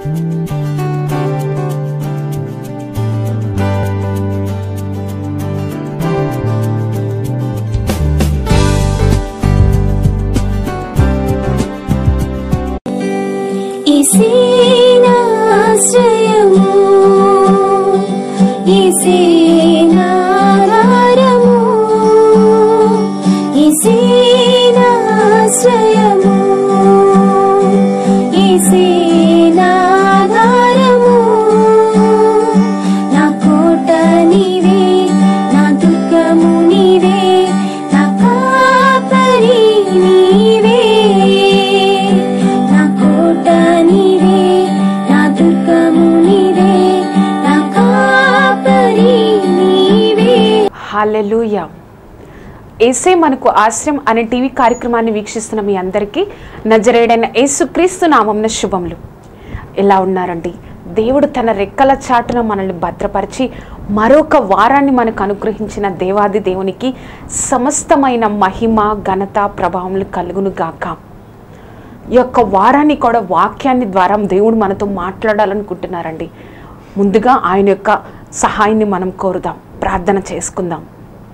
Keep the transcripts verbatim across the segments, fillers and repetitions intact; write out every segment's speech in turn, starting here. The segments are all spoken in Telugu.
హల్లెలూయా. యేసే మనకు ఆశ్రయం అనే టీవీ కార్యక్రమాన్ని వీక్షిస్తున్న మీ అందరికీ నజరేయుడైన యేసుక్రీస్తు నామమున శుభములు. ఎలా ఉన్నారండి? దేవుడు తన రెక్కల చాటున మనల్ని భద్రపరిచి మరొక వారాన్ని మనకు అనుగ్రహించిన దేవాది దేవునికి సమస్తమైన మహిమ ఘనత ప్రభావములు కలుగును గాక. ఈ యొక్క వారాన్ని కూడా వాక్యాన్ని ద్వారా దేవుడు మనతో మాట్లాడాలనుకుంటున్నారండి. ముందుగా ఆయన యొక్క సహాయాన్ని మనం కోరుదాం, ప్రార్థన చేసుకుందాం.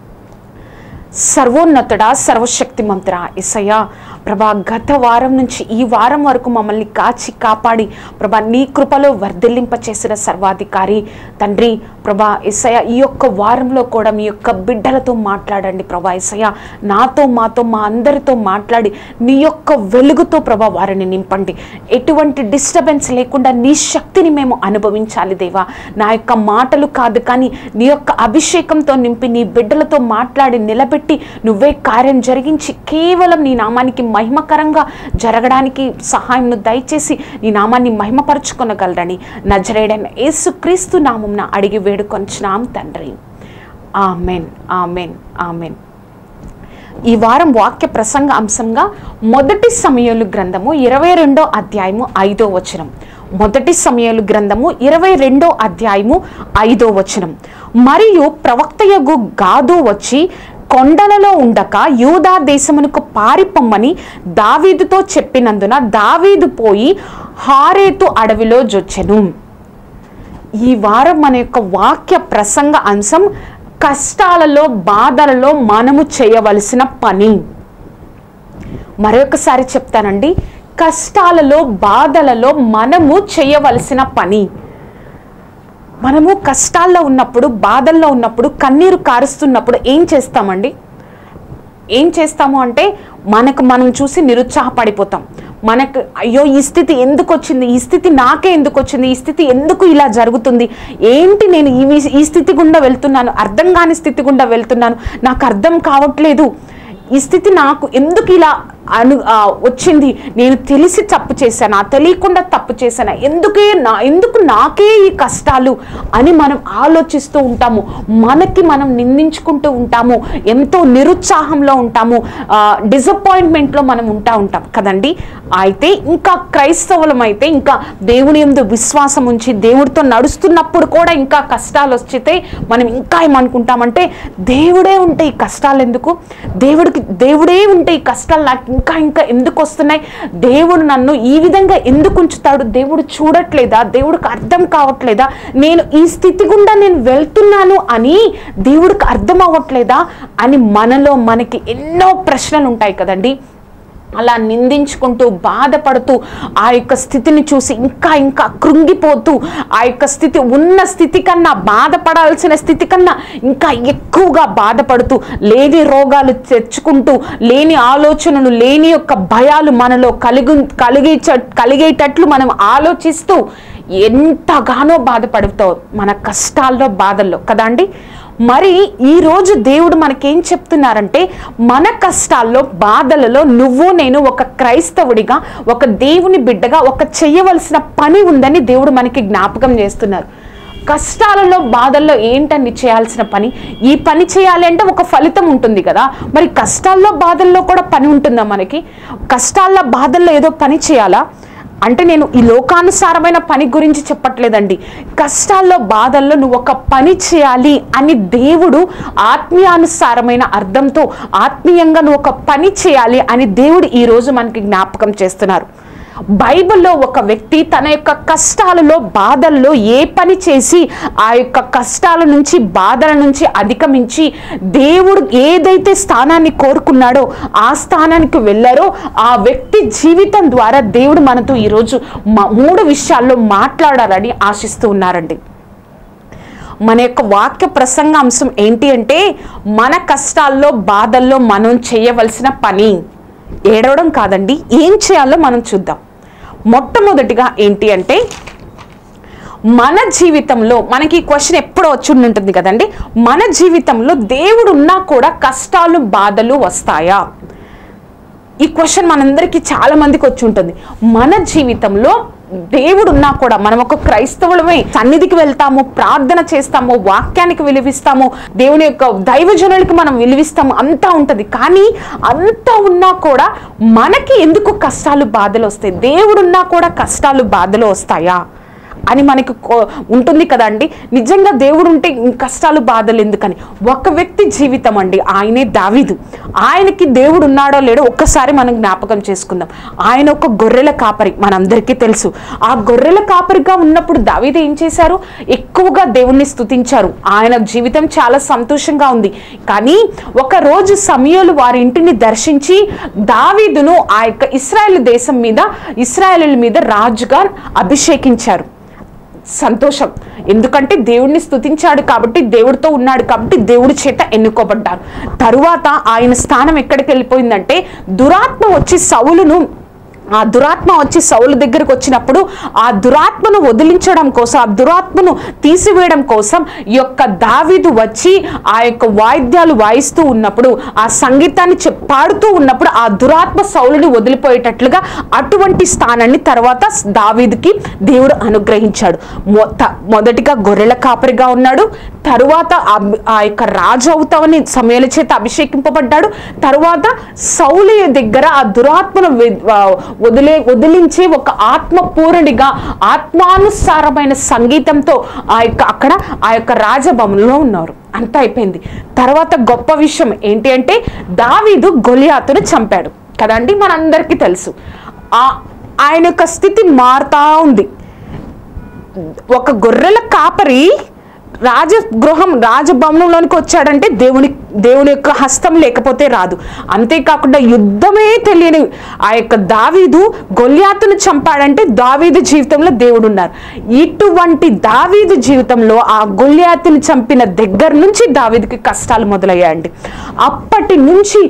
సర్వోన్నతుడా, సర్వశక్తిమంతుడా యేసయ్యా, ప్రభా గత వారం నుంచి ఈ వారం వరకు మమ్మల్ని కాచి కాపాడి ప్రభా నీ కృపలో వర్ధిల్లింప చేసిన సర్వాధికారి తండ్రి ప్రభా యేసయ్యా, ఈ యొక్క వారంలో కూడా మీ యొక్క బిడ్డలతో మాట్లాడండి ప్రభా యేసయ్యా. నాతో మాతో మా అందరితో మాట్లాడి నీ యొక్క వెలుగుతో ప్రభా వారిని నింపండి. ఎటువంటి డిస్టర్బెన్స్ లేకుండా నీ శక్తిని మేము అనుభవించాలి దేవా. నా యొక్క మాటలు కాదు కానీ నీ యొక్క అభిషేకంతో నింపి నీ బిడ్డలతో మాట్లాడి నిలబెట్టి నువ్వే కార్యం జరిగించి కేవలం నీ నామానికి మహిమకరంగా జరగడానికి సహాయంను దయచేసి నీ నామాన్ని మహిమపరచుకొనగలరని నజరేయుడైన యేసుక్రీస్తు నామమున అడిగి వేడుకొంచున్నాం తండ్రి. Amen, amen, amen. ఈ వారం వాక్య ప్రసంగ అంశంగా మొదటి సమూయేలు గ్రంథము ఇరవై రెండో అధ్యాయము ఐదో వచనం. మొదటి సమూయేలు గ్రంథము ఇరవై రెండో అధ్యాయము ఐదో వచనం. మరియు ప్రవక్తయగు గాదు వచ్చి కొండలలో ఉండక యూదా దేశమునకు పారిపొమ్మని దావీదుతో చెప్పినందున దావీదు పోయి హారేతు అడవిలో జొచ్చెను. ఈ వారం మన యొక్క వాక్య ప్రసంగ అంశం కష్టాలలో బాధలలో మనము చేయవలసిన పని. మరొకసారి చెప్తానండి, కష్టాలలో బాధలలో మనము చేయవలసిన పని. మనము కష్టాల్లో ఉన్నప్పుడు, బాధల్లో ఉన్నప్పుడు, కన్నీరు కారుస్తున్నప్పుడు ఏం చేస్తామండి? ఏం చేస్తాము అంటే మనకు మనం చూసి నిరుత్సాహపడిపోతాం. మనకు అయ్యో ఈ స్థితి ఎందుకు వచ్చింది, ఈ స్థితి నాకే ఎందుకు వచ్చింది, ఈ స్థితి ఎందుకు ఇలా జరుగుతుంది, ఏంటి నేను ఈ ఈ స్థితి గుండా వెళ్తున్నాను, అర్థం కాని స్థితి గుండా వెళ్తున్నాను, నాకు అర్థం కావట్లేదు, ఈ స్థితి నాకు ఎందుకు ఇలా అను వచ్చింది, నేను తెలిసి తప్పు చేశానా, తెలియకుండా తప్పు చేశానా, ఎందుకే నా ఎందుకు నాకే ఈ కష్టాలు అని మనం ఆలోచిస్తూ ఉంటాము. మనకి మనం నిందించుకుంటూ ఉంటాము, ఎంతో నిరుత్సాహంలో ఉంటాము, డిసప్పాయింట్మెంట్లో మనం ఉంటా ఉంటాం కదండి. అయితే ఇంకా క్రైస్తవులం అయితే ఇంకా దేవుని యందు విశ్వాసం ఉంచి దేవుడితో నడుస్తున్నప్పుడు కూడా ఇంకా కష్టాలు వచ్చితే మనం ఇంకా ఏమనుకుంటామంటే, దేవుడే ఉంటే ఈ కష్టాలు ఎందుకు, దేవుడికి దేవుడే ఉంటే ఈ కష్టాలు నాకు ఇంకా ఇంకా ఎందుకు వస్తున్నాయి, దేవుడు నన్ను ఈ విధంగా ఎందుకు ఉంచుతాడు, దేవుడు చూడట్లేదా, దేవుడికి అర్థం కావట్లేదా, నేను ఈ స్థితి గుండా నేను వెళ్తున్నాను అని దేవుడికి అర్థం అవ్వట్లేదా అని మనలో మనకి ఎన్నో ప్రశ్నలు ఉంటాయి కదండి. అలా నిందించుకుంటూ బాధపడుతూ ఆ యొక్క స్థితిని చూసి ఇంకా ఇంకా కృంగిపోతూ ఆ యొక్క స్థితి ఉన్న స్థితి కన్నా బాధపడాల్సిన స్థితి కన్నా ఇంకా ఎక్కువగా బాధపడుతూ లేని రోగాలు తెచ్చుకుంటూ లేని ఆలోచనలు లేని యొక్క భయాలు మనలో కలిగి కలిగే కలిగేటట్లు మనం ఆలోచిస్తూ ఎంతగానో బాధపడుతాం మన కష్టాల్లో బాధల్లో కదండి. మరి ఈరోజు దేవుడు మనకేం చెప్తున్నారంటే, మన కష్టాల్లో బాధలలో నువ్వు నేను ఒక క్రైస్తవుడిగా ఒక దేవుని బిడ్డగా ఒక చేయవలసిన పని ఉందని దేవుడు మనకి జ్ఞాపకం చేస్తున్నారు. కష్టాలలో బాధల్లో ఏంటని చేయాల్సిన పని, ఈ పని చేయాలి అంటే ఒక ఫలితం ఉంటుంది కదా. మరి కష్టాల్లో బాధల్లో కూడా పని ఉంటుందా మనకి? కష్టాల్లో బాధల్లో ఏదో పని చేయాలా అంటే నేను ఈ లోకానుసారమైన పని గురించి చెప్పట్లేదండి. కష్టాల్లో బాధల్లో నువ్వు ఒక పని చేయాలి అని దేవుడు ఆత్మీయానుసారమైన అర్థంతో ఆత్మీయంగా నువ్వు ఒక పని చేయాలి అని దేవుడు ఈరోజు మనకి జ్ఞాపకం చేస్తున్నారు. బైబిల్లో ఒక వ్యక్తి తన యొక్క కష్టాలలో బాధల్లో ఏ పని చేసి ఆ యొక్క కష్టాల నుంచి బాధల నుంచి అధిగమించి దేవుడు ఏదైతే స్థానాన్ని కోరుకున్నాడో ఆ స్థానానికి వెళ్ళారో ఆ వ్యక్తి జీవితం ద్వారా దేవుడు మనతో ఈరోజు మూడు విషయాల్లో మాట్లాడాలని ఆశిస్తూ ఉన్నారండి. మన యొక్క వాక్య ప్రసంగ అంశం ఏంటి అంటే మన కష్టాల్లో బాధల్లో మనం చేయవలసిన పని. ఏడవడం కాదండి, ఏం చేయాలో మనం చూద్దాం. మొట్టమొదటిగా ఏంటి అంటే మన జీవితంలో మనకి ఈ క్వశ్చన్ ఎప్పుడో వచ్చి ఉంటుంది కదండి, మన జీవితంలో దేవుడు ఉన్నా కూడా కష్టాలు బాధలు వస్తాయా? ఈ క్వశ్చన్ మనందరికీ చాలా మందికి వచ్చి ఉంటుంది. మన జీవితంలో దేవుడు ఉన్నా కూడా మనం ఒక క్రైస్తవులమే సన్నిధికి వెళ్తాము, ప్రార్థన చేస్తాము, వాక్యానికి విలువిస్తాము, దేవుని యొక్క దైవజనులకి మనం విలువిస్తాము, అంతా ఉంటుంది. కానీ అంతా ఉన్నా కూడా మనకి ఎందుకు కష్టాలు బాధలు వస్తాయి? దేవుడు ఉన్నా కూడా కష్టాలు బాధలు వస్తాయా అని మనకు ఉంటుంది కదండి. నిజంగా దేవుడు ఉంటే కష్టాలు బాధలు ఎందుకని? ఒక వ్యక్తి జీవితం అండి, ఆయనే దావీదు. ఆయనకి దేవుడు ఉన్నాడో లేడో ఒక్కసారి మనం జ్ఞాపకం చేసుకుందాం. ఆయన ఒక గొర్రెల కాపరి, మనందరికీ తెలుసు. ఆ గొర్రెల కాపరిగా ఉన్నప్పుడు దావీదు ఏం చేశారు? ఎక్కువగా దేవుణ్ణి స్తుతించారు. ఆయన జీవితం చాలా సంతోషంగా ఉంది. కానీ ఒక రోజు సమూయేలు వారి ఇంటిని దర్శించి దావీదును ఆ యొక్క ఇశ్రాయేలు దేశం మీద ఇశ్రాయేలుల మీద రాజుగా అభిషేకించారు. సంతోషం, ఎందుకంటే దేవుడిని స్తుతించాడు కాబట్టి, దేవుడితో ఉన్నాడు కాబట్టి దేవుడి చేత ఎన్నుకోబడ్డారు. తరువాత ఆయన స్థానం ఎక్కడికి వెళ్ళిపోయిందంటే దురాత్మ వచ్చి సౌలును ఆ దురాత్మ వచ్చి సౌలు దగ్గరకు వచ్చినప్పుడు ఆ దురాత్మను వదిలించడం కోసం, ఆ దురాత్మను తీసివేయడం కోసం ఈ యొక్క దావీదు వచ్చి ఆ యొక్క వాయిద్యాలు వాయిస్తూ ఉన్నప్పుడు, ఆ సంగీతాన్ని పాడుతూ ఉన్నప్పుడు ఆ దురాత్మ సౌలుని వదిలిపోయేటట్లుగా అటువంటి స్థానాన్ని తర్వాత దావీదుకి దేవుడు అనుగ్రహించాడు. మొదటిగా గొర్రెల కాపరిగా ఉన్నాడు, తరువాత ఆ యొక్క రాజు అవుతావని సమూయేలు చేత అభిషేకింపబడ్డాడు. తరువాత సౌలు దగ్గర ఆ దురాత్మను వదిలే వదిలించి ఒక ఆత్మపూర్ణుడిగా ఆత్మానుసారమైన సంగీతంతో ఆ యొక్క అక్కడ ఆ యొక్క రాజభవనంలో ఉన్నారు. అంతా అయిపోయింది. తర్వాత గొప్ప విషయం ఏంటి అంటే దావీదు గొలియాతును చంపాడు కదండి, మనందరికీ తెలుసు. ఆ ఆయన యొక్క స్థితి మారుతా ఉంది. ఒక గొర్రెల కాపరి రాజగృహం రాజభవనంలోనికి వచ్చాడంటే దేవుని దేవుని యొక్క హస్తం లేకపోతే రాదు. అంతేకాకుండా యుద్ధమే తెలియని ఆ యొక్క దావీదు గొల్యాతును చంపాడంటే దావీదు జీవితంలో దేవుడు ఉన్నారు. ఇటువంటి దావీదు జీవితంలో ఆ గొల్యాతును చంపిన దగ్గర నుంచి దావీదుకి కష్టాలు మొదలయ్యాయండి. అప్పటి నుంచి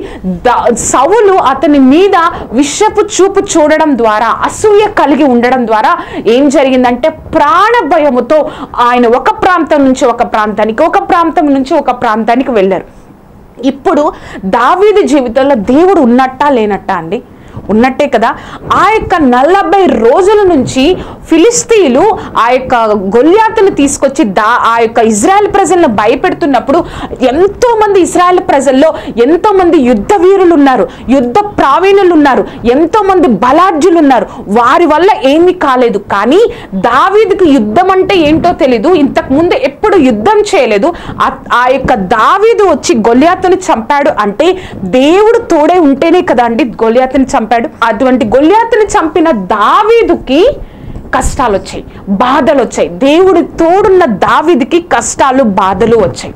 సౌలు అతని మీద విషపు చూపు చూడడం ద్వారా, అసూయ కలిగి ఉండడం ద్వారా ఏం జరిగిందంటే ప్రాణ భయముతో ఆయన ఒక ప్రాంతం నుంచి ఒక ప్రాంతానికి ఒక ప్రాంతం నుంచి ఒక ప్రాంతానికి వెళ్ళారు. ఇప్పుడు దావీదు జీవితంలో దేవుడు ఉన్నట్టా లేనట్టా అండి? ఉన్నట్టే కదా. ఆ యొక్క నలభై రోజుల నుంచి ఫిలిస్తీయులు ఆ యొక్క గొల్యాతును తీసుకొచ్చి దా ఆ యొక్క ఇజ్రాయెల్ ప్రజలను భయపెడుతున్నప్పుడు ఎంతో మంది ఇజ్రాయెల్ ప్రజల్లో ఎంతో మంది యుద్ధ వీరులు ఉన్నారు, యుద్ధ ప్రావీణులు ఉన్నారు, ఎంతో మంది బలాఢ్యులు ఉన్నారు. వారి వల్ల ఏమీ కాలేదు. కానీ దావీదుకు యుద్ధం అంటే ఏంటో తెలీదు, ఇంతకు ముందు ఎప్పుడు యుద్ధం చేయలేదు. ఆ యొక్క దావీదు వచ్చి గొల్యాతును చంపాడు అంటే దేవుడు తోడే ఉంటేనే కదా అండి గొల్యాతును చంపాడు. అటువంటి గొల్యాతుని చంపిన దావీదుకి కష్టాలు వచ్చాయి, బాధలు వచ్చాయి. దేవుడి తోడున్న దావీదుకి కష్టాలు బాధలు వచ్చాయి.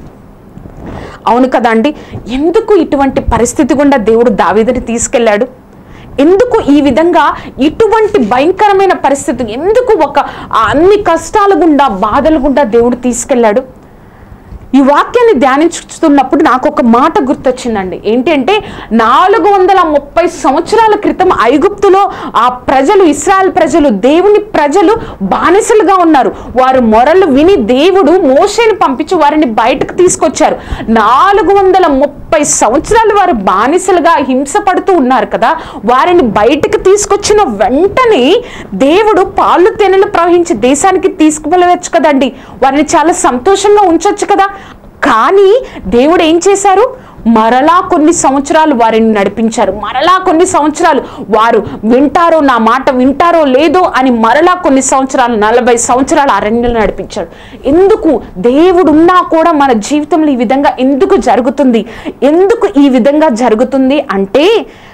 అవును కదండి. ఎందుకు ఇటువంటి పరిస్థితి గుండా దేవుడు దావీదుని తీసుకెళ్లాడు? ఎందుకు ఈ విధంగా ఇటువంటి భయంకరమైన పరిస్థితి, ఎందుకు ఒక అన్ని కష్టాల గుండా బాధల గుండా దేవుడు తీసుకెళ్లాడు? ఈ వాక్యాన్ని ధ్యానించుతున్నప్పుడు నాకు ఒక మాట గుర్తొచ్చిందండి. ఏంటి అంటే నాలుగు వందల ముప్పై సంవత్సరాల క్రితం ఐగుప్తులో ఆ ప్రజలు, ఇశ్రాయేల్ ప్రజలు, దేవుని ప్రజలు బానిసలుగా ఉన్నారు. వారు మొరలు విని దేవుడు మోషేని పంపించి వారిని బయటకు తీసుకొచ్చారు. నాలుగు వందల ముప్పై సంవత్సరాలు వారు బానిసలుగా హింసపడుతూ ఉన్నారు కదా. వారిని బయటకు తీసుకొచ్చిన వెంటనే దేవుడు పాలు తేనెలు ప్రవహించి దేశానికి తీసుకువెళ్ళవచ్చు కదండి. వారిని చాలా సంతోషంగా ఉంచొచ్చు కదా. కానీ దేవుడు ఏం చేశారు? మరలా కొన్ని సంవత్సరాలు వారిని నడిపించారు. మరలా కొన్ని సంవత్సరాలు వారు వింటారో, నా మాట వింటారో లేదో అని మరలా కొన్ని సంవత్సరాలు, నలభై సంవత్సరాలు అరణ్యంలో నడిపించాడు. ఎందుకు? దేవుడున్నా కూడా మన జీవితంలో ఈ విధంగా ఎందుకు జరుగుతుంది? ఎందుకు ఈ విధంగా జరుగుతుంది అంటే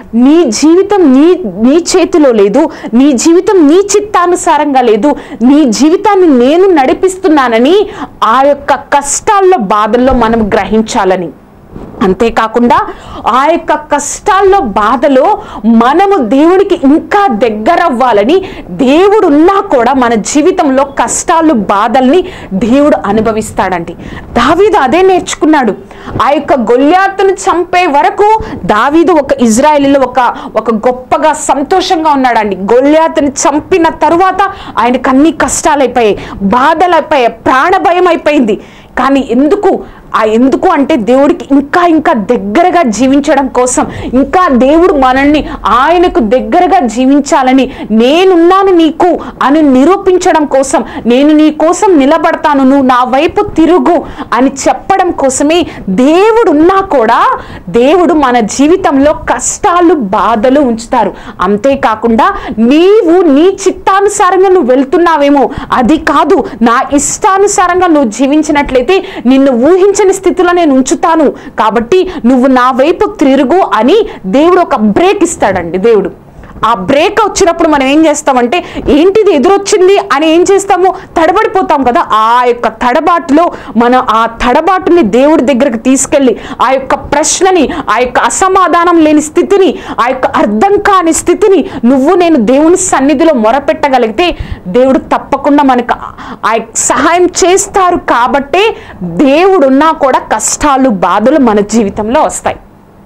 నీ జీవితం నీ నీ చేతిలో లేదు, నీ జీవితం నీ చిత్తానుసారంగా లేదు, నీ జీవితాన్ని నేను నడిపిస్తున్నానని ఆ యొక్క కష్టాల్లో బాధల్లో మనం గ్రహించాలని. అంతేకాకుండా ఆ యొక్క కష్టాల్లో బాధలో మనము దేవుడికి ఇంకా దగ్గర అవ్వాలని, దేవుడున్నా కూడా మన జీవితంలో కష్టాలు బాధల్ని దేవుడు అనుభవిస్తాడండి. దావీదు అదే నేర్చుకున్నాడు. ఆ యొక్క గొల్యాతును చంపే వరకు దావీదు ఒక ఇజ్రాయేలీలో ఒక ఒక గొప్పగా సంతోషంగా ఉన్నాడండి. గొల్యాతుని చంపిన తరువాత ఆయనకు అన్ని కష్టాలు అయిపోయాయి, బాధలు అయిపోయాయి, ప్రాణ భయం అయిపోయింది. కానీ ఎందుకు ఆ ఎందుకు అంటే దేవుడికి ఇంకా ఇంకా దగ్గరగా జీవించడం కోసం, ఇంకా దేవుడు మనల్ని ఆయనకు దగ్గరగా జీవించాలని, నేనున్నాను నీకు అని నిరూపించడం కోసం, నేను నీ కోసం నిలబడతాను, నువ్వు నా వైపు తిరుగు అని చెప్పడం కోసమే దేవుడున్నా కూడా దేవుడు మన జీవితంలో కష్టాలు బాధలు ఉంచుతారు. అంతేకాకుండా నీవు నీ చిత్తానుసారంగా నువ్వు వెళ్తున్నావేమో, అది కాదు, నా ఇష్టానుసారంగా నువ్వు జీవించినట్లయితే నిన్ను ఊహించ స్థితిలో నేను ఉంచుతాను, కాబట్టి నువ్వు నా వైపు తిరుగు అని దేవుడు ఒక బ్రేక్ ఇస్తాడండి. దేవుడు ఆ బ్రేక్ వచ్చినప్పుడు మనం ఏం చేస్తామంటే, ఏంటిది ఎదురొచ్చింది అని ఏం చేస్తాము, తడబడిపోతాం కదా. ఆ యొక్క తడబాటులో మనం ఆ తడబాటుని దేవుడి దగ్గరకు తీసుకెళ్ళి ఆ యొక్క ప్రశ్నని, ఆ యొక్క అసమాధానం లేని స్థితిని, ఆ యొక్క అర్థం కాని స్థితిని నువ్వు నేను దేవుని సన్నిధిలో మొరపెట్టగలిగితే దేవుడు తప్పకుండా మనకు ఆ సహాయం చేస్తారు. కాబట్టే దేవుడున్నా కూడా కష్టాలు బాధలు మన జీవితంలో వస్తాయి.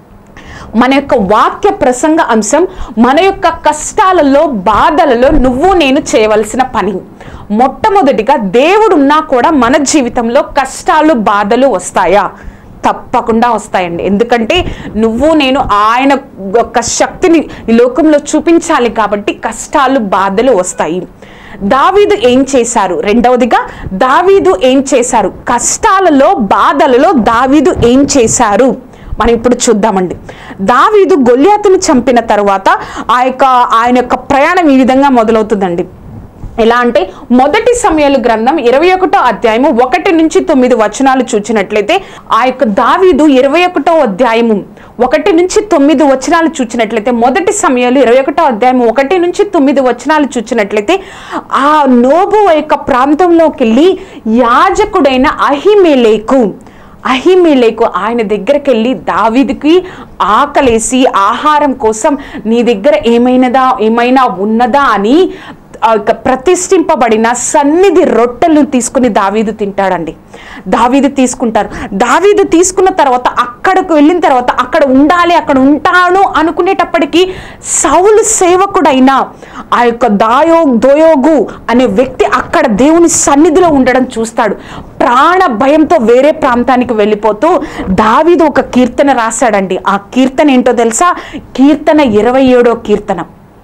మన యొక్క వాక్య ప్రసంగ అంశం మన యొక్క కష్టాలలో బాధలలో నువ్వు నేను చేయవలసిన పని. మొట్టమొదటిగా దేవుడున్నా కూడా మన జీవితంలో కష్టాలు బాధలు వస్తాయా? తప్పకుండా వస్తాయండి. ఎందుకంటే నువ్వు నేను ఆయన యొక్క శక్తిని ఈ లోకంలో చూపించాలి కాబట్టి కష్టాలు బాధలు వస్తాయి. దావీదు ఏం చేశారు? రెండవదిగా దావీదు ఏం చేశారు? కష్టాలలో బాధలలో దావీదు ఏం చేశారు మనం ఇప్పుడు చూద్దామండి. దావీదు గొల్యాతును చంపిన తర్వాత ఆ యొక్క ఆయన యొక్క ప్రయాణం ఈ విధంగా మొదలవుతుందండి. ఎలా అంటే మొదటి సమూయేలు గ్రంథం ఇరవై ఒకటో అధ్యాయము ఒకటి నుంచి తొమ్మిది వచనాలు చూచినట్లయితే, ఆ యొక్క దావీదు ఇరవై ఒకటో అధ్యాయము ఒకటి నుంచి తొమ్మిది వచనాలు చూచినట్లయితే, మొదటి సమూయేలు ఇరవై ఒకటో అధ్యాయము ఒకటి నుంచి తొమ్మిది వచనాలు చూచినట్లయితే, ఆ నోబు యొక్క ప్రాంతంలోకి వెళ్ళి యాజకుడైన అహిమెలెకు అహిమెలెకు ఆయన దగ్గరికి వెళ్ళి దావీదుకి ఆకలేసి ఆహారం కోసం నీ దగ్గర ఏమైనదా ఏమైనా ఉన్నదా అని ప్రతిష్ఠింపబడిన సన్నిధి రొట్టెలను తీసుకుని దావీదు తింటాడండి. దావీదు తీసుకుంటారు. దావీదు తీసుకున్న తర్వాత అక్కడికి వెళ్ళిన తర్వాత అక్కడ ఉండాలి, అక్కడ ఉంటాను అనుకునేటప్పటికీ సౌలు సేవకుడైన ఆ యొక్క దాయో దోయోగు అనే వ్యక్తి అక్కడ దేవుని సన్నిధిలో ఉండడం చూస్తాడు. ప్రాణ భయంతో వేరే ప్రాంతానికి వెళ్ళిపోతూ దావీదు ఒక కీర్తన రాశాడండి. ఆ కీర్తన ఏంటో తెలుసా? కీర్తన ఇరవై ఏడో కీర్తన.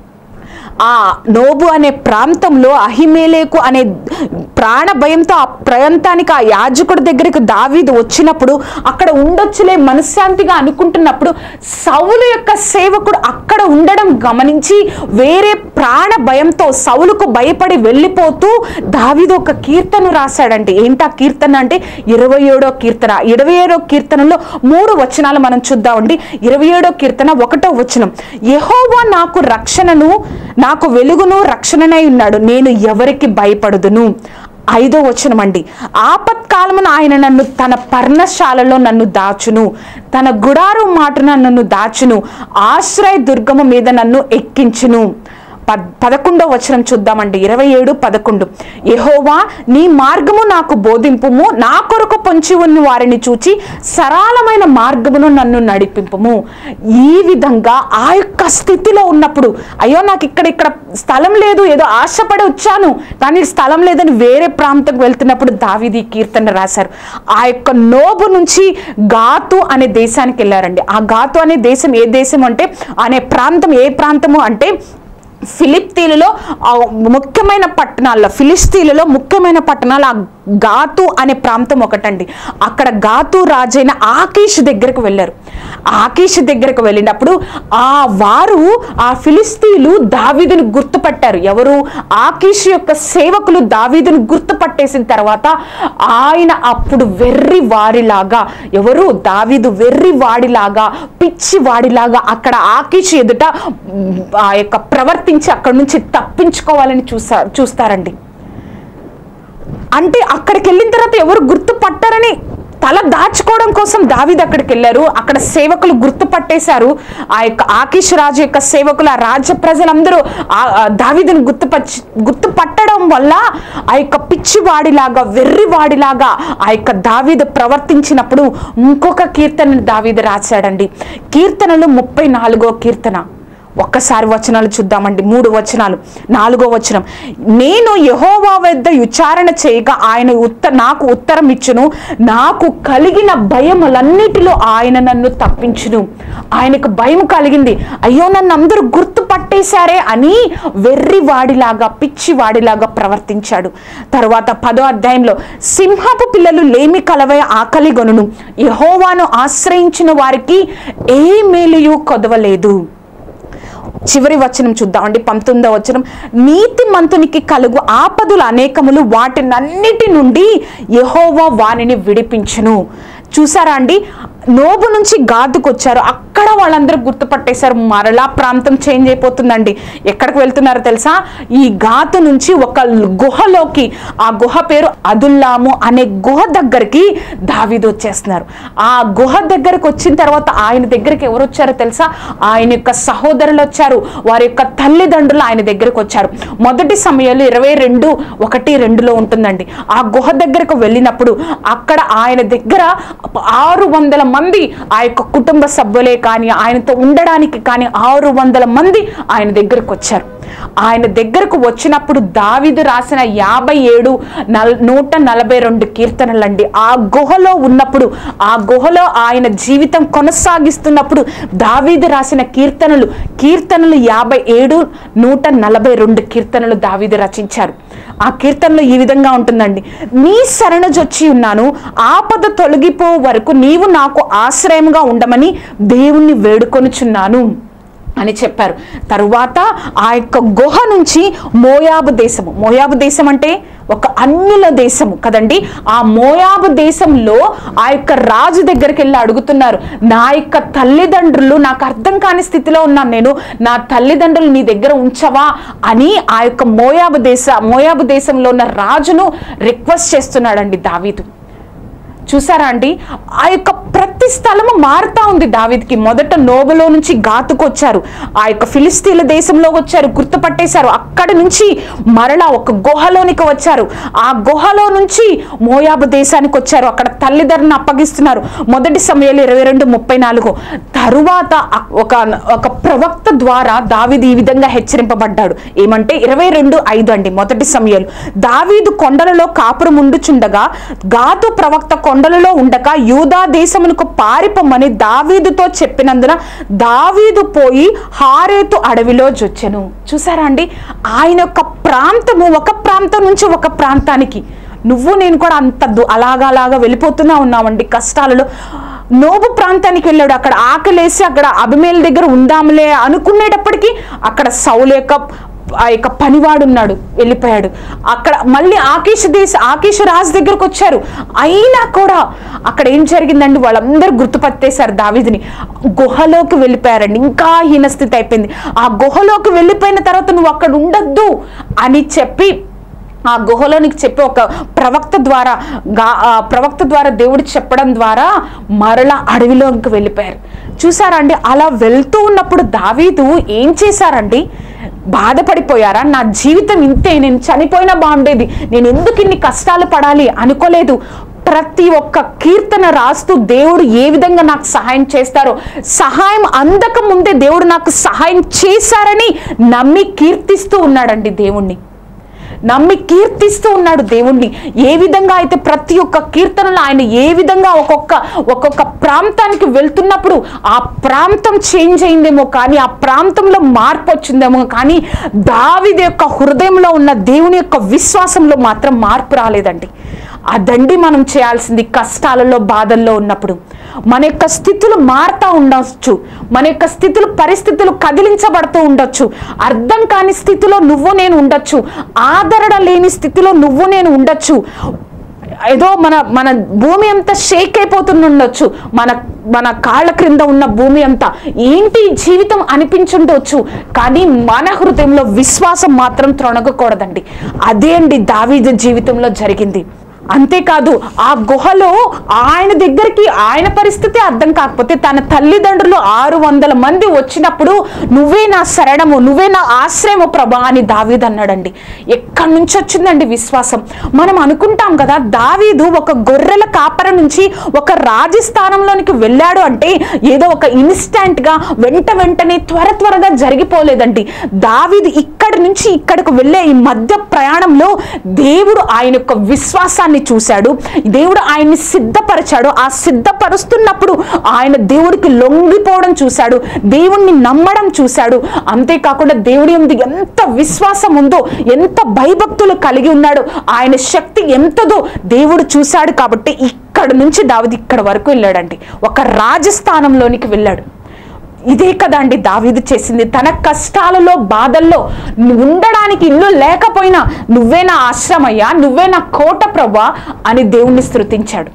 ఆ నోబు అనే ప్రాంతంలో అహిమెలెకు అనే ప్రాణ భయంతో ఆ ప్రాంతానికి ఆ యాజకుడి దగ్గరికి దావీదు వచ్చినప్పుడు అక్కడ ఉండొచ్చులే మనశ్శాంతిగా అనుకుంటున్నప్పుడు సౌలు యొక్క సేవకుడు అక్కడ ఉండడం గమనించి వేరే ప్రాణ భయంతో సౌలుకు భయపడి వెళ్ళిపోతూ దావీదు ఒక కీర్తన రాశాడంటే. ఏంటి ఆ కీర్తన అంటే ఇరవై ఏడో కీర్తన. ఇరవై ఏడో కీర్తనలో మూడు వచనాలు మనం చూద్దామండి. ఇరవై ఏడో కీర్తన ఒకటో వచనం, యెహోవా నాకు రక్షణను నాకు వెలుగును రక్షణనై ఉన్నాడు, నేను ఎవరికి భయపడుదును. ఐదో వచనం అండి, ఆపత్కాలమున ఆయన నన్ను తన పర్ణశాలలో నన్ను దాచును, తన గుడారం మాటున నన్ను దాచును, ఆశ్రయ దుర్గము మీద నన్ను ఎక్కించును. పద్ పదకొండో వచనం చూద్దామండి. ఇరవై ఏడు పదకొండు, యెహోవా నీ మార్గము నాకు బోధింపుము, నా కొరకు పొంచి ఉన్న వారిని చూచి సరళమైన మార్గమును నన్ను నడిపింపుము. ఈ విధంగా ఆ యొక్క స్థితిలో ఉన్నప్పుడు, అయ్యో నాకు ఇక్కడ ఇక్కడ స్థలం లేదు, ఏదో ఆశపడి వచ్చాను కానీ స్థలం లేదని వేరే ప్రాంతంకి వెళ్తున్నప్పుడు దావీదు కీర్తన రాశారు. ఆ యొక్క నోబు నుంచి గాతు అనే దేశానికి వెళ్ళారండి. ఆ గాతు అనే దేశం ఏ దేశం అంటే అనే ప్రాంతం ఏ ప్రాంతము అంటే ఫిలిస్తీన్లలో ముఖ్యమైన పట్టణాల్లో ఫిలిస్తీన్లలో ముఖ్యమైన పట్టణాలు ఆ గాతు అనే ప్రాంతం ఒకటండి. అక్కడ గాతు రాజైన ఆకీషు దగ్గరకు వెళ్ళారు. ఆకీషు దగ్గరకు వెళ్ళినప్పుడు ఆ వారు ఆ ఫిలిస్తీయులు దావీదును గుర్తుపట్టారు. ఎవరు? ఆకీషు యొక్క సేవకులు దావీదును గుర్తుపట్టేసిన తర్వాత ఆయన అప్పుడు వెర్రి వాడిలాగా, ఎవరు? దావీదు వెర్రి వాడిలాగా, పిచ్చి వాడిలాగా అక్కడ ఆకీషు ఎదుట ఆ యొక్క ప్రవర్తించి అక్కడి నుంచి తప్పించుకోవాలని చూసా చూస్తారండి. అంటే అక్కడికి వెళ్ళిన తర్వాత ఎవరు గుర్తుపట్టారని తల దాచుకోవడం కోసం దావీదు అక్కడికి వెళ్ళారు. అక్కడ సేవకులు గుర్తుపట్టేశారు. ఆ యొక్క ఆకీషు రాజు యొక్క సేవకులు, ఆ రాజ్య ప్రజలందరూ ఆ దావీదును గుర్తుపచ్చి గుర్తుపట్టడం వల్ల ఆ యొక్క పిచ్చివాడిలాగా, వెర్రివాడిలాగా ఆ యొక్క దావీదు ప్రవర్తించినప్పుడు ఇంకొక కీర్తన దావీదు రాశాడండి. కీర్తనలు ముప్పై నాలుగో కీర్తన. ఒక్కసారి వచనాలు చూద్దామండి. మూడు వచనాలు. నాలుగో వచనం, నేను యెహోవా వద్ద విచారణ చేయగా ఆయన ఉత్త నాకు ఉత్తరం ఇచ్చును, నాకు కలిగిన భయములన్నిటిలో ఆయన నన్ను తప్పించును. ఆయనకు భయం కలిగింది. అయ్యో నన్ను అందరూ గుర్తుపట్టేశారే అని వెర్రివాడిలాగా, పిచ్చివాడిలాగా ప్రవర్తించాడు. తర్వాత పదో అధ్యాయంలో, సింహపు పిల్లలు లేమి కలవై ఆకలి గొనును, యెహోవాను ఆశ్రయించిన వారికి ఏ మేలుయు కొదవలేదు. చివరి వచనం చూద్దామండి, పంతొమ్మిదవ వచనం, నీతి మంతునికి కలుగు ఆపదలు అనేకములు, వాటినన్నిటి నుండి యెహోవా వానిని విడిపించును. చూసారా అండి? నోబు నుంచి గాదుకు వచ్చారు. అక్కడ వాళ్ళందరూ గుర్తుపట్టేశారు. మరలా ప్రాంతం చేంజ్ అయిపోతుందండి. ఎక్కడికి వెళ్తున్నారో తెలుసా? ఈ గాతు నుంచి ఒక గుహలోకి, ఆ గుహ పేరు అదుల్లాము అనే గుహ దగ్గరికి దావీదు వచ్చేస్తున్నారు. ఆ గుహ దగ్గరకు వచ్చిన తర్వాత ఆయన దగ్గరికి ఎవరు వచ్చారో తెలుసా? ఆయన యొక్క సహోదరులు వచ్చారు. వారి యొక్క తల్లిదండ్రులు ఆయన దగ్గరకు వచ్చారు. మొదటి సమయంలో ఇరవై రెండు ఒకటి రెండులో ఉంటుందండి. ఆ గుహ దగ్గరకు వెళ్ళినప్పుడు అక్కడ ఆయన దగ్గర ఆరు వందల మంది ఆ యొక్క కుటుంబ సభ్యులే కానీ, ఆయనతో ఉండడానికి కానీ ఆరు వందల మంది ఆయన దగ్గరకు వచ్చారు. ఆయన దగ్గరకు వచ్చినప్పుడు దావీదు రాసిన యాభై ఏడు నల్ నూట నలభై రెండు కీర్తనలండి. ఆ గుహలో ఉన్నప్పుడు, ఆ గుహలో ఆయన జీవితం కొనసాగిస్తున్నప్పుడు దావీదు రాసిన కీర్తనలు కీర్తనలు యాభై ఏడు నూట నలభై రెండు కీర్తనలు దావీదు రచించారు. ఆ కీర్తనలో ఈ విధంగా ఉంటుందండి, నీ శరణజొచ్చి ఉన్నాను, ఆపద తొలగిపో వరకు నీవు నాకు ఆశ్రయంగా ఉండమని దేవుణ్ణి వేడుకొనుచున్నాను అని చెప్పారు. తరువాత ఆ యొక్క గుహ నుంచి మోయాబు దేశము, మోయాబు దేశం అంటే ఒక అన్యుల దేశము కదండి. ఆ మోయాబు దేశంలో ఆ యొక్క రాజు దగ్గరికి వెళ్ళి అడుగుతున్నారు, నా యొక్క తల్లిదండ్రులు, నాకు అర్థం కాని స్థితిలో ఉన్నాను నేను, నా తల్లిదండ్రులు నీ దగ్గర ఉంచవా అని ఆ యొక్క మోయాబు దేశ మోయాబు దేశంలో ఉన్న రాజును రిక్వెస్ట్ చేస్తున్నాడండి దావీదు. చూసారా అండి? ఆ యొక్క ప్రతి స్థలము మారుతా ఉంది దావీదుకి. మొదట నోబులో నుంచి గాతుకు వచ్చారు, ఆ యొక్క ఫిలిస్తీన్ల దేశంలో వచ్చారు, గుర్తుపట్టేశారు. అక్కడి నుంచి మరలా ఒక గుహలోనికి వచ్చారు. ఆ గుహలో నుంచి మోయాబు దేశానికి వచ్చారు. అక్కడ తల్లిదండ్రులను అప్పగిస్తున్నారు. మొదటి సమయంలో ఇరవై రెండు ముప్పై నాలుగు తరువాత ఒక ఒక ప్రవక్త ద్వారా దావీదు ఈ విధంగా హెచ్చరింపబడ్డాడు. ఏమంటే ఇరవై రెండు ఐదు అండి. మొదటి సమయంలో, దావీదు కొండలలో కాపురం ఉండుచుండగా గాతు ప్రవక్త కొండలలో ఉండక యూదా దేశమునకు పారిపోమని దావీదుతో చెప్పినందున దావీదు పోయి హారేతు అడవిలో జొచ్చెను. చూసారా అండి? ఆయన యొక్క ప్రాంతము ఒక ప్రాంతం నుంచి ఒక ప్రాంతానికి, నువ్వు నేను కూడా అంత అలాగా అలాగా వెళ్ళిపోతున్నా ఉన్నామండి కష్టాలలో. నోబు ప్రాంతానికి వెళ్ళాడు. అక్కడ ఆకలేసి అక్కడ అబిమేలు దగ్గర ఉందాంలే అనుకునేటప్పటికీ అక్కడ సౌలు యొక్క ఆ యొక్క పనివాడున్నాడు, వెళ్ళిపోయాడు. అక్కడ మళ్ళీ ఆకీషు దేశ ఆకీషు రాజు దగ్గరకు వచ్చారు. అయినా కూడా అక్కడ ఏం జరిగిందండి? వాళ్ళందరూ గుర్తుపట్టేశారు దావీదుని. గుహలోకి వెళ్ళిపోయారండి. ఇంకా హీనస్థితి అయిపోయింది. ఆ గుహలోకి వెళ్ళిపోయిన తర్వాత నువ్వు అక్కడ ఉండొద్దు అని చెప్పి ఆ గుహలోనికి చెప్పి ఒక ప్రవక్త ద్వారా ప్రవక్త ద్వారా దేవుడు చెప్పడం ద్వారా మరలా అడవిలోకి వెళ్ళిపోయారు. చూసారండి? అలా వెళ్తూ ఉన్నప్పుడు దావీదు ఏం చేశారండి? బాధపడిపోయారా? నా జీవితం ఇంతే, నేను చనిపోయినా బాగుండేది, నేను ఎందుకు ఇన్ని కష్టాలు పడాలి అనుకోలేదు. ప్రతి ఒక్క కీర్తన రాస్తూ దేవుడు ఏ విధంగా నాకు సహాయం చేస్తారో, సహాయం అందక ముందే దేవుడు నాకు సహాయం చేశారని నమ్మి కీర్తిస్తూ ఉన్నాడండి దేవుణ్ణి. నమ్మి కీర్తిస్తూ ఉన్నాడు దేవుణ్ణి. ఏ విధంగా అయితే ప్రతి ఒక్క కీర్తనలో ఆయన ఏ విధంగా ఒక్కొక్క ఒక్కొక్క ప్రాంతానికి వెళ్తున్నప్పుడు ఆ ప్రాంతం చేంజ్ అయిందేమో కానీ, ఆ ప్రాంతంలో మార్పు వచ్చిందేమో కానీ, దావీదు యొక్క హృదయంలో ఉన్న దేవుని యొక్క విశ్వాసంలో మాత్రం మార్పు రాలేదండి. అదండి మనం చేయాల్సింది. కష్టాలలో బాధల్లో ఉన్నప్పుడు మన యొక్క స్థితులు మారుతూ ఉండొచ్చు, మన యొక్క స్థితులు పరిస్థితులు కదిలించబడుతూ ఉండొచ్చు, అర్థం కాని స్థితిలో నువ్వు నేను ఉండొచ్చు, ఆదరణ లేని స్థితిలో నువ్వు నేను ఉండొచ్చు, ఏదో మన మన భూమి అంతా షేక్ అయిపోతుండొచ్చు, మన మన కాళ్ళ క్రింద ఉన్న భూమి అంతా ఏంటి జీవితం అనిపించుండొచ్చు. కానీ మన హృదయంలో విశ్వాసం మాత్రం త్రొణగకూడదండి. అదే అండి దావీదు జీవితంలో జరిగింది. అంతేకాదు ఆ గుహలో ఆయన దగ్గరికి ఆయన పరిస్థితి అర్థం కాకపోతే తన తల్లిదండ్రులు ఆరు వందల మంది వచ్చినప్పుడు నువ్వే నా శరణము, నువ్వే నా ఆశ్రయము ప్రభా అని దావీదు అన్నాడండి. ఎక్కడి నుంచి వచ్చిందండి విశ్వాసం? మనం అనుకుంటాం కదా దావీదు ఒక గొర్రెల కాపర నుంచి ఒక రాజస్థానంలోనికి వెళ్ళాడు అంటే ఏదో ఒక ఇన్స్టెంట్ గా వెంట వెంటనే త్వర త్వరగా జరిగిపోలేదండి. దావీదు ఇక్కడి నుంచి ఇక్కడికి వెళ్ళే ఈ మధ్య ప్రయాణంలో దేవుడు ఆయన యొక్క విశ్వాసాన్ని చూశాడు, దేవుడు ఆయన్ని సిద్ధపరిచాడు. ఆ సిద్ధపరుస్తున్నప్పుడు ఆయన దేవుడికి లొంగిపోవడం చూశాడు, దేవుణ్ణి నమ్మడం చూశాడు. అంతేకాకుండా దేవుడి యందు ఎంత విశ్వాసం ఉందో, ఎంత భయభక్తులు కలిగి ఉన్నాడు, ఆయన శక్తి ఎంతదో దేవుడు చూశాడు. కాబట్టి ఇక్కడ నుంచి దావీదు ఇక్కడ వరకు వెళ్ళాడండి, ఒక రాజస్థానంలోనికి వెళ్ళాడు. ఇదే కదండి దావీదు చేసింది. తన కష్టాలలో బాధల్లో ఉండడానికి ఇల్లు లేకపోయినా నువ్వే నా ఆశ్రమయ్యా, నువ్వే నా కోట ప్రభా అని దేవుణ్ణి స్తుతించాడు.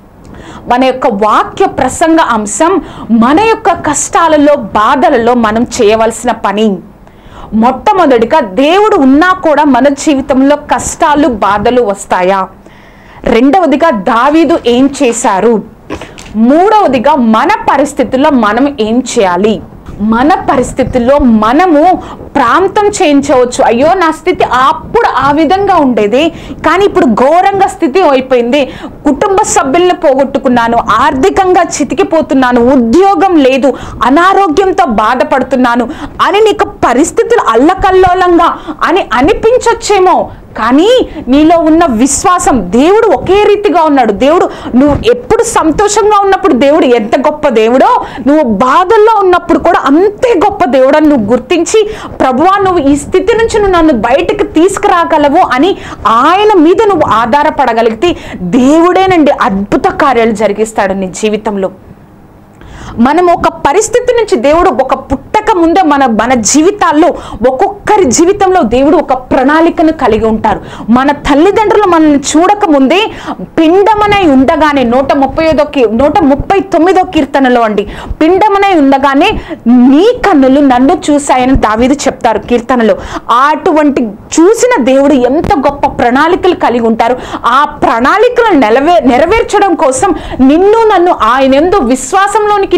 మన యొక్క వాక్య ప్రసంగ అంశం మన యొక్క కష్టాలలో బాధలలో మనం చేయవలసిన పని. మొట్టమొదటిగా దేవుడు ఉన్నా కూడా మన జీవితంలో కష్టాలు బాధలు వస్తాయా? రెండవదిగా దావీదు ఏం చేశారు? మూడవదిగా మన పరిస్థితుల్లో మనం ఏం చేయాలి? మన పరిస్థితుల్లో మనము ప్రాంతం చేయించవచ్చు. అయ్యో నా స్థితి అప్పుడు ఆ విధంగా ఉండేది, కానీ ఇప్పుడు ఘోరంగా స్థితి అయిపోయింది, కుటుంబ సభ్యులను పోగొట్టుకున్నాను, ఆర్థికంగా చితికిపోతున్నాను, ఉద్యోగం లేదు, అనారోగ్యంతో బాధపడుతున్నాను అని నీకు పరిస్థితులు అల్లకల్లోలంగా అని అనిపించొచ్చేమో. కానీ నీలో ఉన్న విశ్వాసం, దేవుడు ఒకే రీతిగా ఉన్నాడు. దేవుడు నువ్వు ఎప్పుడు సంతోషంగా ఉన్నప్పుడు దేవుడు ఎంత గొప్ప దేవుడో, నువ్వు బాధల్లో ఉన్నప్పుడు కూడా అంతే గొప్ప దేవుడు అని నువ్వు గుర్తించి, ప్రభువా నువ్వు ఈ స్థితి నుంచి నువ్వు నన్ను బయటకు తీసుకురాగలవు అని ఆయన మీద నువ్వు ఆధారపడగలిగితే దేవుడేనండి అద్భుత కార్యాలు జరిగిస్తాడు నీ జీవితంలో. మనం ఒక పరిస్థితి నుంచి దేవుడు ఒక పుట్టక ముందే మన మన జీవితాల్లో ఒక్కొక్కరి జీవితంలో దేవుడు ఒక ప్రణాళికను కలిగి ఉంటారు. మన తల్లిదండ్రులు మనల్ని చూడక ముందే పిండమనై ఉండగానే నూట ముప్పై ఐదో నూట ముప్పై తొమ్మిదో కీర్తనలో అండి, పిండమనై ఉండగానే నీ కన్నులు నన్ను చూశాయని దావీదు చెప్తారు కీర్తనలో. అటువంటి చూసిన దేవుడు ఎంత గొప్ప ప్రణాళికలు కలిగి ఉంటారు. ఆ ప్రణాళికలను నెరవే నెరవేర్చడం కోసం నిన్ను నన్ను ఆయన యందు విశ్వాసంలోనికి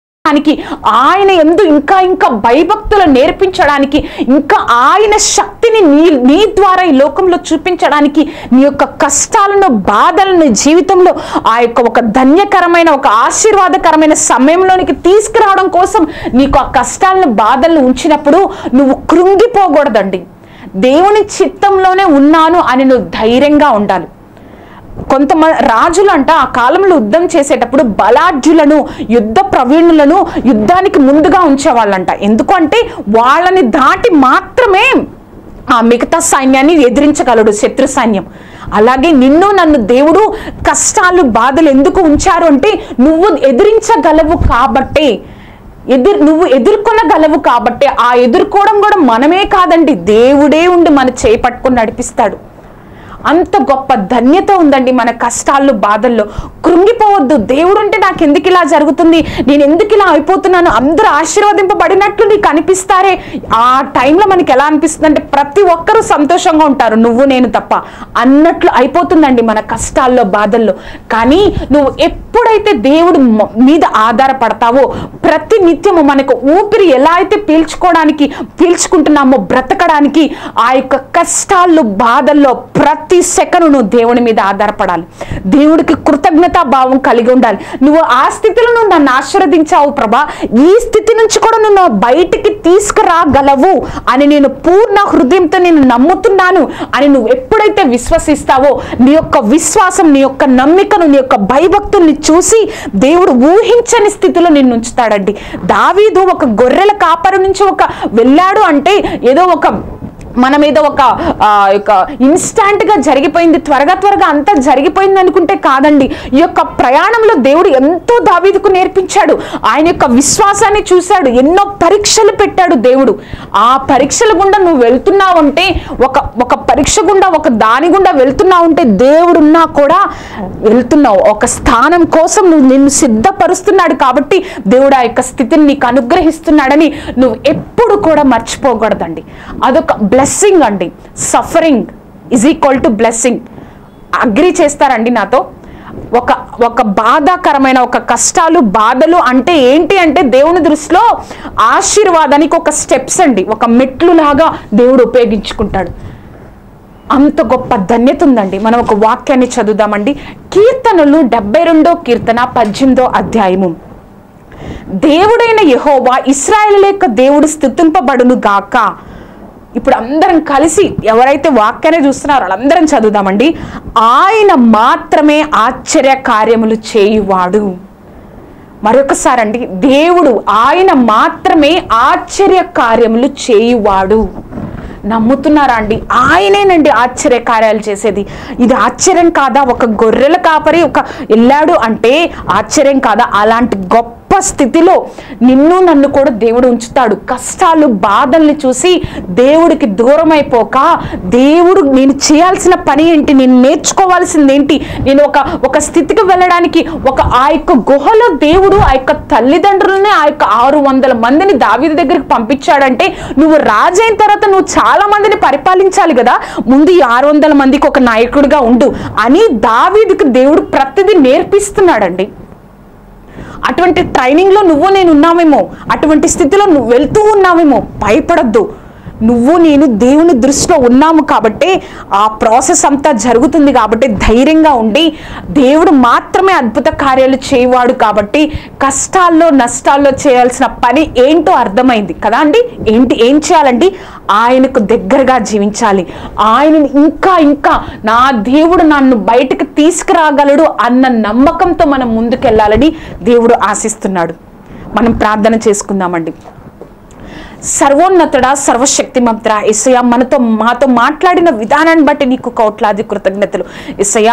ఆయన యందు ఇంకా ఇంకా భయభక్తులు నేర్పించడానికి, ఇంకా ఆయన శక్తిని నీ నీ ద్వారా ఈ లోకంలో చూపించడానికి, నీ యొక్క కష్టాలను బాధలను జీవితంలో ఆ యొక్క ఒక ధన్యకరమైన ఒక ఆశీర్వాదకరమైన సమయంలోనికి తీసుకురావడం కోసం నీకు ఆ కష్టాలను బాధలను ఉంచినప్పుడు నువ్వు కృంగిపోకూడదండి. దేవుని చిత్తంలోనే ఉన్నాను అని నువ్వు ధైర్యంగా ఉండాలి. కొంతమంది రాజులు అంట ఆ కాలంలో యుద్ధం చేసేటప్పుడు బలాఢ్యులను, యుద్ధ ప్రవీణులను యుద్ధానికి ముందుగా ఉంచేవాళ్ళంట. ఎందుకంటే వాళ్ళని దాటి మాత్రమే ఆ మిగతా సైన్యాన్ని ఎదిరించగలడు శత్రు సైన్యం. అలాగే నిన్ను నన్ను దేవుడు కష్టాలు బాధలు ఎందుకు ఉంచారు అంటే నువ్వు ఎదిరించగలవు కాబట్టే, ఎదురు నువ్వు ఎదుర్కొనగలవు కాబట్టి. ఆ ఎదుర్కోవడం కూడా మనమే కాదండి, దేవుడే ఉండి మన చేయి పట్టుకొని నడిపిస్తాడు. అంత గొప్ప ధన్యత ఉందండి మన కష్టాల్లో బాధల్లో. కృంగిపోవద్దు. దేవుడు అంటే నాకు ఎందుకు ఇలా జరుగుతుంది, నేను ఎందుకు ఇలా అయిపోతున్నాను, అందరూ ఆశీర్వదింపబడినట్లు నీకు అనిపిస్తారే. ఆ టైంలో మనకి ఎలా అనిపిస్తుంది అంటే ప్రతి ఒక్కరూ సంతోషంగా ఉంటారు, నువ్వు నేను తప్ప అన్నట్లు అయిపోతుందండి మన కష్టాల్లో బాధల్లో. కానీ నువ్వు ఎప్పుడైతే దేవుడు మీద ఆధారపడతావో, ప్రతి నిత్యము మనకు ఊపిరి ఎలా అయితే పీల్చుకోవడానికి పీల్చుకుంటున్నామో బ్రతకడానికి, ఆ యొక్క కష్టాల్లో బాధల్లో ప్రతి ప్రతి సెకను నువ్వు దేవుని మీద ఆధారపడాలి. దేవుడికి కృతజ్ఞతా భావం కలిగి ఉండాలి. నువ్వు ఆ స్థితిలో నువ్వు నన్ను ఆశీర్వదించావు ప్రభా, ఈ స్థితి నుంచి కూడా నువ్వు బయటికి తీసుకురాగలవు అని నేను పూర్ణ హృదయంతో నేను నమ్ముతున్నాను అని నువ్వు ఎప్పుడైతే విశ్వసిస్తావో, నీ యొక్క విశ్వాసం, నీ యొక్క నమ్మికను, నీ యొక్క భయభక్తుల్ని చూసి దేవుడు ఊహించని స్థితిలో నిన్ను ఉంచుతాడండి. దావీదు ఒక గొర్రెల కాపరి నుంచి ఒక వెళ్ళాడు అంటే ఏదో ఒక మన మీద ఒక ఇన్స్టాంట్ గా జరిగిపోయింది, త్వరగా త్వరగా అంతా జరిగిపోయింది అనుకుంటే కాదండి. ఈ యొక్క ప్రయాణంలో దేవుడు ఎంతో దావీదుకు నేర్పించాడు. ఆయన యొక్క విశ్వాసాన్ని చూశాడు, ఎన్నో పరీక్షలు పెట్టాడు దేవుడు. ఆ పరీక్షల గుండా నువ్వు వెళ్తున్నావంటే, ఒక ఒక పరీక్ష గుండా ఒక దాని గుండా వెళ్తున్నావంటే దేవుడున్నా కూడా వెళ్తున్నావు. ఒక స్థానం కోసం నువ్వు నిన్ను సిద్ధపరుస్తున్నాడు కాబట్టి దేవుడు ఆ యొక్క స్థితిని నీకు అనుగ్రహిస్తున్నాడని నువ్వు ఎప్పుడు కూడా మర్చిపోకూడదండి. అదొక బ్లెస్సింగ్ అండి. Suffering is equal to blessing. Agree చేస్తారండి నాతో? ఒక ఒక బాధాకరమైన ఒక కష్టాలు బాధలు అంటే ఏంటి అంటే దేవుని దృష్టిలో ఆశీర్వాదానికి ఒక స్టెప్స్ అండి, ఒక మెట్లు లాగా దేవుడు ఉపయోగించుకుంటాడు. అంత గొప్ప ధన్యత ఉందండి. మనం ఒక వాక్యాన్ని చదువుదామండి. కీర్తనలు డెబ్బై రెండో కీర్తన పద్దెనిమిదో అధ్యాయము. దేవుడైన యెహోవా ఇశ్రాయేలు యొక్క దేవుడు స్తుతింపబడును గాక. ఇప్పుడు అందరం కలిసి ఎవరైతే వాక్యాన్ని చూస్తున్నారో వాళ్ళందరం చదువుదామండి. ఆయన మాత్రమే ఆశ్చర్య కార్యములు చేయువాడు. మరొకసారి అండి, దేవుడు ఆయన మాత్రమే ఆశ్చర్య కార్యములు చేయువాడు. నమ్ముతున్నారా అండి? ఆయనేనండి ఆశ్చర్య కార్యాలు చేసేది. ఇది ఆశ్చర్యం కాదా? ఒక గొర్రెల కాపరి ఒక వెళ్ళాడు అంటే ఆశ్చర్యం కాదా? అలాంటి గొప్ప స్థితిలో నిన్ను నన్ను కూడా దేవుడు ఉంచుతాడు. కష్టాలు బాధల్ని చూసి దేవుడికి దూరం అయిపోక, దేవుడు నేను చేయాల్సిన పని ఏంటి, నేను నేర్చుకోవాల్సింది ఏంటి, నేను ఒక ఒక స్థితికి వెళ్ళడానికి ఒక ఆ యొక్క గుహలో దేవుడు ఆ యొక్క తల్లిదండ్రులని ఆ యొక్క ఆరు వందల మందిని దావీదు దగ్గరికి పంపించాడంటే, నువ్వు రాజైన తర్వాత నువ్వు చాలా మందిని పరిపాలించాలి కదా, ముందు ఈ ఆరు వందల మందికి ఒక నాయకుడిగా ఉండు అని దావీదుకి దేవుడు ప్రతిదీ నేర్పిస్తున్నాడండి. అటువంటి ట్రైనింగ్ లో నువ్వు నేను ఉన్నామేమో, అటువంటి స్థితిలో నువ్వు వెళ్తూ ఉన్నామేమో, భయపడద్దు. నువ్వు నేను దేవుని దృష్టిలో ఉన్నాము కాబట్టి ఆ ప్రాసెస్ అంతా జరుగుతుంది కాబట్టి ధైర్యంగా ఉండి, దేవుడు మాత్రమే అద్భుత కార్యాలు చేయవాడు కాబట్టి కష్టాల్లో నష్టాల్లో చేయాల్సిన పని ఏంటో అర్థమైంది కదా అండి. ఏంటి ఏం చేయాలండి? ఆయనకు దగ్గరగా జీవించాలి. ఆయనని ఇంకా ఇంకా నా దేవుడు నన్ను బయటకు తీసుకురాగలడు అన్న నమ్మకంతో మనం ముందుకెళ్ళాలని దేవుడు ఆశిస్తున్నాడు. మనం ప్రార్థన చేసుకుందామండి. సర్వోన్నతుడా, సర్వశక్తిమంతుడా యేసయ్యా, మనతో మాతో మాట్లాడిన విధానాన్ని బట్టి నీకు కోట్లాది కృతజ్ఞతలు యేసయ్యా.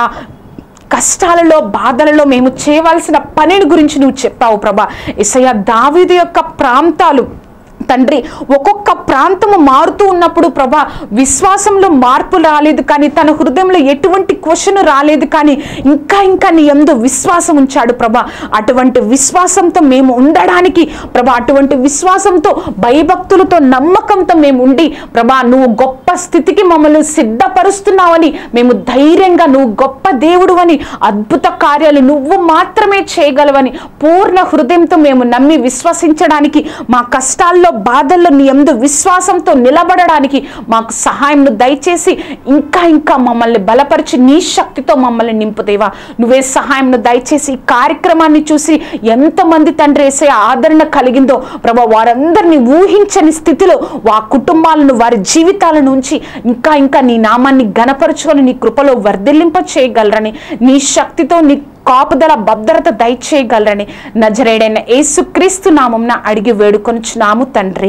కష్టాలలో బాధలలో మేము చేయవలసిన పనిని గురించి నువ్వు చెప్పావు ప్రభా. యేసయ్యా, దావీదు యొక్క ప్రాంతాలు తండ్రి ఒక్కొక్క ప్రాంతము మారుతూ ఉన్నప్పుడు ప్రభా విశ్వాసంలో మార్పు రాలేదు, కానీ తన హృదయంలో ఎటువంటి క్వశ్చన్ రాలేదు, కానీ ఇంకా ఇంకా నీ యందు విశ్వాసం ఉంచాడు ప్రభా. అటువంటి విశ్వాసంతో మేము ఉండడానికి ప్రభా, అటువంటి విశ్వాసంతో భయభక్తులతో నమ్మకంతో మేము ఉండి ప్రభా, నువ్వు గొప్ప స్థితికి మమ్మల్ని సిద్ధపరుస్తున్నావని మేము ధైర్యంగా, నువ్వు గొప్ప దేవుడు అని, అద్భుత కార్యాలు నువ్వు మాత్రమే చేయగలవని పూర్ణ హృదయంతో మేము నమ్మి విశ్వసించడానికి, మా కష్టాల్లో బాధల్లో నీ యందు విశ్వాసంతో నిలబడడానికి మాకు సహాయం దయచేసి ఇంకా ఇంకా మమ్మల్ని బలపరిచి నీ శక్తితో మమ్మల్ని నింపుదేవా. నువ్వే సహాయం దయచేసి ఈ కార్యక్రమాన్ని చూసి ఎంతమంది తండ్రి వేసే ఆదరణ కలిగిందో ప్రభా, వారందరినీ ఊహించని స్థితిలో వా కుటుంబాలను వారి జీవితాలను ఉంచి ఇంకా ఇంకా నీ నామాన్ని ఘనపరచుకొని నీ కృపలో వర్ధిల్లింప చేయగలరని, నీ శక్తితో నీ కాపుదల భద్రత దయచేయగలరని నజరేయుడైన యేసుక్రీస్తు నామమున అడిగి వేడుకొనుచున్నాము తండ్రి.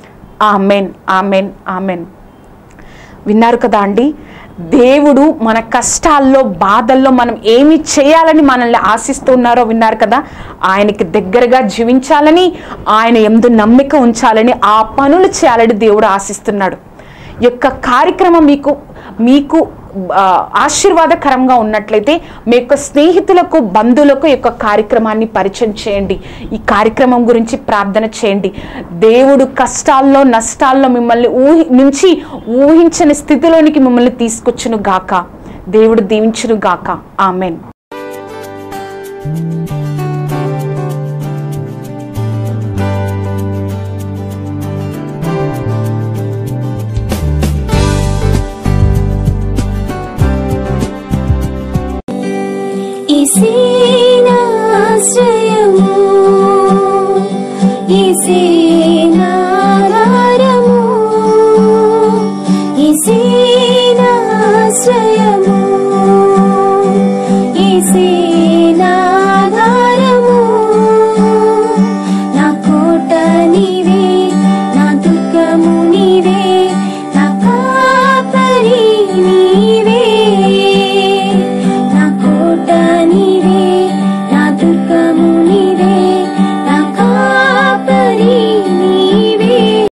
Amen, amen, amen. విన్నారు కదా అండి, దేవుడు మన కష్టాల్లో బాధల్లో మనం ఏమి చేయాలని మనల్ని ఆశిస్తున్నారో విన్నారు కదా. ఆయనకి దగ్గరగా జీవించాలని, ఆయన యందు నమ్మిక ఉంచాలని, ఆ పనులు చేయాలని దేవుడు ఆశిస్తున్నాడు. ఈ యొక్క కార్యక్రమం మీకు మీకు ఆశీర్వాదకరంగా ఉన్నట్లయితే మీ యొక్క స్నేహితులకు బంధువులకు ఈ యొక్క కార్యక్రమాన్ని పరిచయం చేయండి. ఈ కార్యక్రమం గురించి ప్రార్థన చేయండి. దేవుడు కష్టాల్లో నష్టాల్లో మిమ్మల్ని ఊహి నుంచి ఊహించని స్థితిలోనికి మిమ్మల్ని తీసుకొచ్చును గాక. దేవుడు దీవించును గాక. ఆమెన్. ఈశీనాశ్రయము ఈశీ